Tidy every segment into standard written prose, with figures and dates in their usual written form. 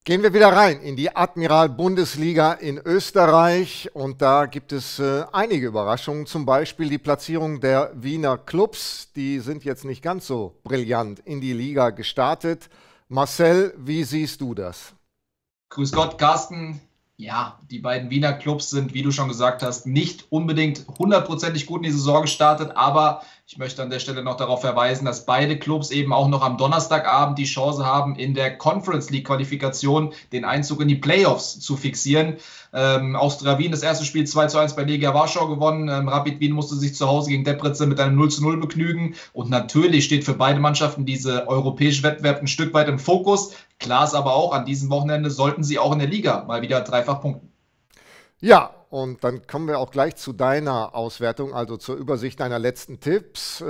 Gehen wir wieder rein in die Admiral-Bundesliga in Österreich und da gibt es einige Überraschungen, zum Beispiel die Platzierung der Wiener Clubs. Die sind jetzt nicht ganz so brillant in die Liga gestartet. Marcel, wie siehst du das? Grüß Gott, Carsten. Ja, die beiden Wiener Clubs sind, wie du schon gesagt hast, nicht unbedingt hundertprozentig gut in die Saison gestartet, aber ich möchte an der Stelle noch darauf verweisen, dass beide Clubs eben auch noch am Donnerstagabend die Chance haben, in der Conference League Qualifikation den Einzug in die Playoffs zu fixieren. Austria Wien das erste Spiel 2:1 bei Legia Warschau gewonnen. Rapid Wien musste sich zu Hause gegen Debrecen mit einem 0:0 begnügen. Und natürlich steht für beide Mannschaften diese europäische Wettbewerb ein Stück weit im Fokus. Klar ist aber auch, an diesem Wochenende sollten sie auch in der Liga mal wieder dreifach punkten. Ja, und dann kommen wir auch gleich zu deiner Auswertung, also zur Übersicht deiner letzten Tipps.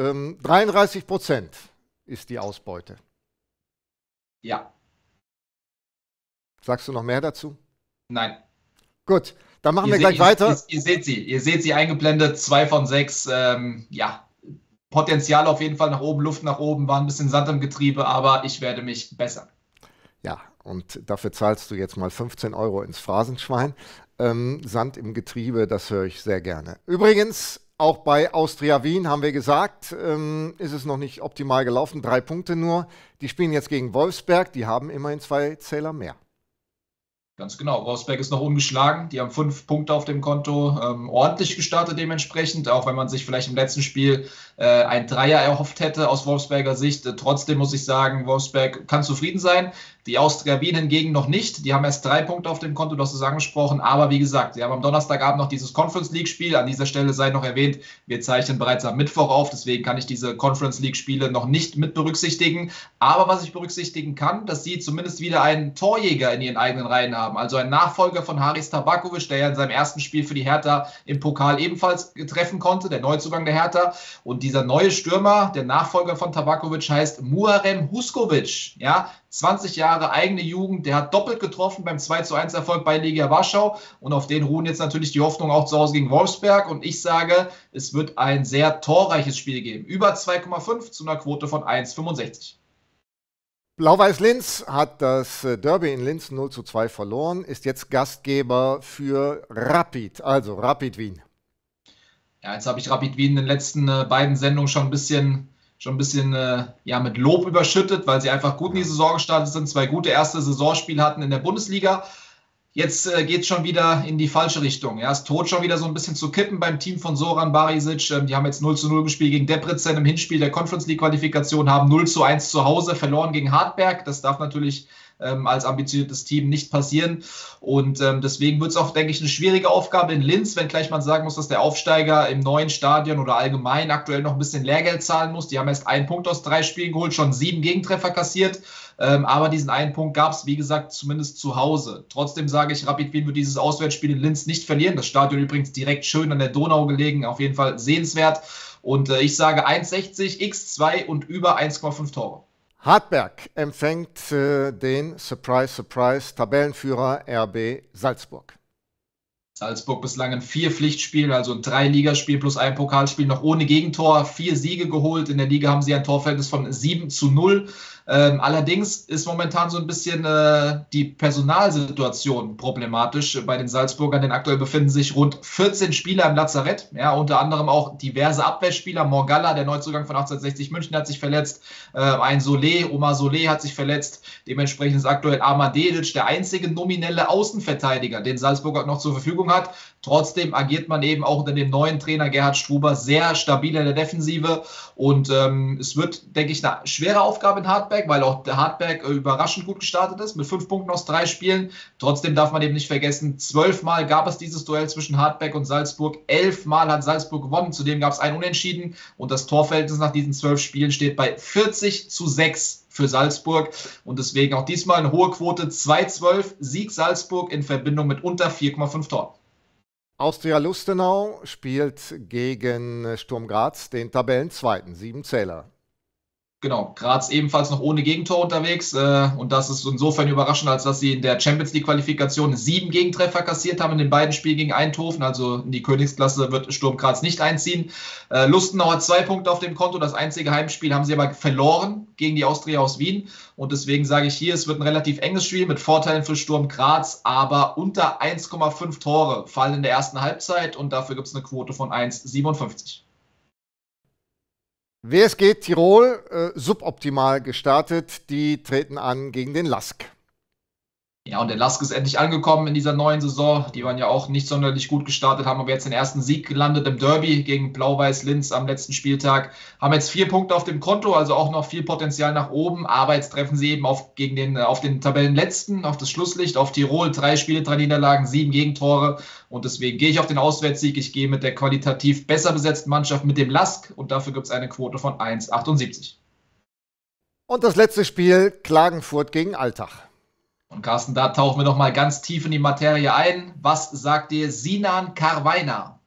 33% ist die Ausbeute. Ja. Sagst du noch mehr dazu? Nein. Gut, dann machen wir gleich weiter. Ihr seht sie eingeblendet, 2 von 6. Ja, Potenzial auf jeden Fall nach oben, Luft nach oben, war ein bisschen Sand im Getriebe, aber ich werde mich bessern. Ja, und dafür zahlst du jetzt mal 15 € ins Phrasenschwein. Sand im Getriebe, das höre ich sehr gerne. Übrigens, auch bei Austria Wien haben wir gesagt, ist es noch nicht optimal gelaufen, 3 Punkte nur. Die spielen jetzt gegen Wolfsberg, die haben immerhin 2 Zähler mehr. Ganz genau. Wolfsberg ist noch ungeschlagen. Die haben 5 Punkte auf dem Konto. Ordentlich gestartet dementsprechend, auch wenn man sich vielleicht im letzten Spiel ein Dreier erhofft hätte aus Wolfsberger Sicht. Trotzdem muss ich sagen, Wolfsberg kann zufrieden sein. Die Austria Wien hingegen noch nicht. Die haben erst 3 Punkte auf dem Konto, du hast es angesprochen. Aber wie gesagt, sie haben am Donnerstagabend noch dieses Conference League Spiel. An dieser Stelle sei noch erwähnt, wir zeichnen bereits am Mittwoch auf. Deswegen kann ich diese Conference League Spiele noch nicht mit berücksichtigen. Aber was ich berücksichtigen kann, dass sie zumindest wieder einen Torjäger in ihren eigenen Reihen haben. Also ein Nachfolger von Haris Tabakovic, der ja in seinem ersten Spiel für die Hertha im Pokal ebenfalls treffen konnte, der Neuzugang der Hertha. Und dieser neue Stürmer, der Nachfolger von Tabakovic, heißt Muharrem Huskovic. Ja, 20 Jahre eigene Jugend, der hat doppelt getroffen beim 2:1 Erfolg bei Legia Warschau. Und auf den ruhen jetzt natürlich die Hoffnung auch zu Hause gegen Wolfsberg. Und ich sage, es wird ein sehr torreiches Spiel geben. Über 2,5 zu einer Quote von 1,65. Blau-Weiß Linz hat das Derby in Linz 0:2 verloren, ist jetzt Gastgeber für Rapid, also Rapid Wien. Ja, jetzt habe ich Rapid Wien in den letzten beiden Sendungen schon ein bisschen ja, mit Lob überschüttet, weil sie einfach gut in die Saison gestartet sind, 2 gute erste Saisonspiele hatten in der Bundesliga. Jetzt geht es schon wieder in die falsche Richtung. Ja, es droht schon wieder so ein bisschen zu kippen beim Team von Soran Barisic. Die haben jetzt 0:0 gespielt gegen Debrecen im Hinspiel der Conference League Qualifikation, haben 0:1 zu Hause verloren gegen Hartberg. Das darf natürlich als ambitioniertes Team nicht passieren. Und deswegen wird es auch, denke ich, eine schwierige Aufgabe in Linz, wenngleich man sagen muss, dass der Aufsteiger im neuen Stadion oder allgemein aktuell noch ein bisschen Lehrgeld zahlen muss. Die haben erst 1 Punkt aus 3 Spielen geholt, schon 7 Gegentreffer kassiert. Aber diesen 1 Punkt gab es, wie gesagt, zumindest zu Hause. Trotzdem sage ich, Rapid Wien wird dieses Auswärtsspiel in Linz nicht verlieren. Das Stadion übrigens direkt schön an der Donau gelegen, auf jeden Fall sehenswert. Und ich sage 1,60, x2 und über 1,5 Tore. Hartberg empfängt den Surprise Tabellenführer RB Salzburg. Salzburg bislang in 4 Pflichtspielen, also in 3 Ligaspielen plus 1 Pokalspiel, noch ohne Gegentor, 4 Siege geholt. In der Liga haben sie ein Torverhältnis von 7:0. Allerdings ist momentan so ein bisschen die Personalsituation problematisch bei den Salzburgern, denn aktuell befinden sich rund 14 Spieler im Lazarett, ja, unter anderem auch diverse Abwehrspieler. Morgalla, der Neuzugang von 1860 München, hat sich verletzt, ein Omar Solé hat sich verletzt, dementsprechend ist aktuell Amar Dedic der einzige nominelle Außenverteidiger, den Salzburg noch zur Verfügung hat. Trotzdem agiert man eben auch unter dem neuen Trainer Gerhard Struber sehr stabil in der Defensive und es wird, denke ich, eine schwere Aufgabe in Hartberg, weil auch der Hartberg überraschend gut gestartet ist mit 5 Punkten aus 3 Spielen. Trotzdem darf man eben nicht vergessen, 12 Mal gab es dieses Duell zwischen Hartberg und Salzburg. 11 Mal hat Salzburg gewonnen, zudem gab es ein Unentschieden und das Torverhältnis nach diesen 12 Spielen steht bei 40:6 für Salzburg und deswegen auch diesmal eine hohe Quote, 2,12, Sieg Salzburg in Verbindung mit unter 4,5 Toren. Austria Lustenau spielt gegen Sturm Graz den Tabellenzweiten, 7 Zähler. Genau, Graz ebenfalls noch ohne Gegentor unterwegs. Und das ist insofern überraschend, als dass sie in der Champions League-Qualifikation 7 Gegentreffer kassiert haben in den beiden Spielen gegen Eindhoven. Also in die Königsklasse wird Sturm Graz nicht einziehen. Lustenau hat 2 Punkte auf dem Konto. Das einzige Heimspiel haben sie aber verloren gegen die Austria aus Wien. Und deswegen sage ich hier, es wird ein relativ enges Spiel mit Vorteilen für Sturm Graz, aber unter 1,5 Tore fallen in der ersten Halbzeit und dafür gibt es eine Quote von 1,57. WSG Tirol, suboptimal gestartet. Die treten an gegen den LASK. Ja, und der LASK ist endlich angekommen in dieser neuen Saison. Die waren ja auch nicht sonderlich gut gestartet, haben aber jetzt den ersten Sieg gelandet im Derby gegen Blau-Weiß Linz am letzten Spieltag. Haben jetzt 4 Punkte auf dem Konto, also auch noch viel Potenzial nach oben. Aber jetzt treffen sie eben auf den Tabellenletzten, auf das Schlusslicht, auf Tirol. 3 Spiele, 3 Niederlagen, 7 Gegentore. Und deswegen gehe ich auf den Auswärtssieg. Ich gehe mit der qualitativ besser besetzten Mannschaft, mit dem LASK. Und dafür gibt es eine Quote von 1,78. Und das letzte Spiel, Klagenfurt gegen Altach. Und Carsten, da tauchen wir noch mal ganz tief in die Materie ein. Was sagt dir Sinan Karweiner?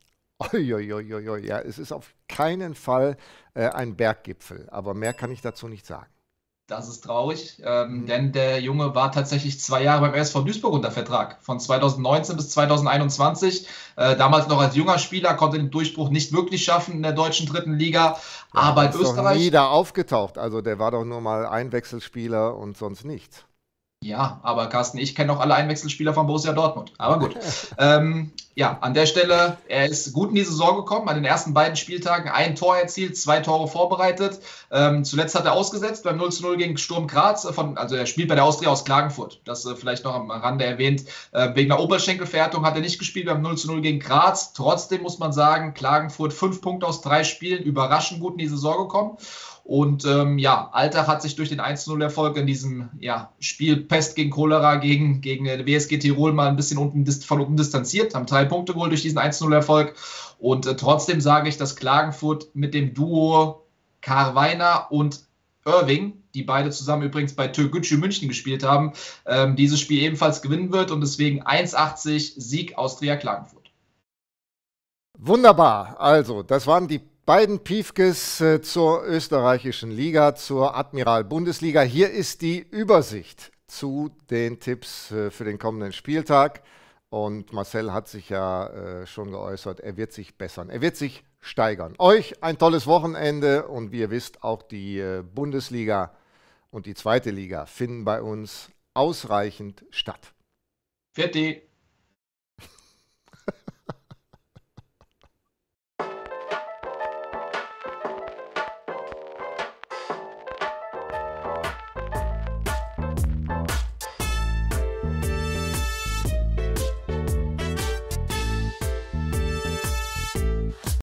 Ja, es ist auf keinen Fall ein Berggipfel, aber mehr kann ich dazu nicht sagen. Das ist traurig, denn der Junge war tatsächlich 2 Jahre beim SV Duisburg unter Vertrag, von 2019 bis 2021. Damals noch als junger Spieler, konnte den Durchbruch nicht wirklich schaffen in der deutschen 3. Liga. Ja, aber in ist doch Österreich. nie da aufgetaucht. Also der war doch nur mal Einwechselspieler und sonst nichts. Ja, aber Carsten, ich kenne auch alle Einwechselspieler von Borussia Dortmund. Aber gut. Ja, an der Stelle, er ist gut in die Saison gekommen, an den ersten beiden Spieltagen 1 Tor erzielt, 2 Tore vorbereitet. Zuletzt hat er ausgesetzt beim 0:0 gegen Sturm Graz. Also er spielt bei der Austria aus Klagenfurt. Das vielleicht noch am Rande erwähnt. Wegen der Oberschenkelverhärtung hat er nicht gespielt beim 0:0 gegen Graz. Trotzdem muss man sagen, Klagenfurt 5 Punkte aus 3 Spielen, überraschend gut in die Saison gekommen. Und Altach hat sich durch den 1:0-Erfolg in diesem Spiel Pest gegen Cholera gegen WSG Tirol mal ein bisschen von unten distanziert, haben 3 Punkte geholt durch diesen 1:0-Erfolg. Und trotzdem sage ich, dass Klagenfurt mit dem Duo Karweiner und Irving, die beide zusammen übrigens bei Türkgücü München gespielt haben, dieses Spiel ebenfalls gewinnen wird. Und deswegen 1,80 Sieg Austria Klagenfurt. Wunderbar. Also, das waren die beiden Piefkes zur österreichischen Liga, zur Admiral-Bundesliga. Hier ist die Übersicht zu den Tipps für den kommenden Spieltag. Und Marcel hat sich ja schon geäußert, er wird sich bessern, er wird sich steigern. Euch ein tolles Wochenende und wie ihr wisst, auch die Bundesliga und die 2. Liga finden bei uns ausreichend statt. Fertig.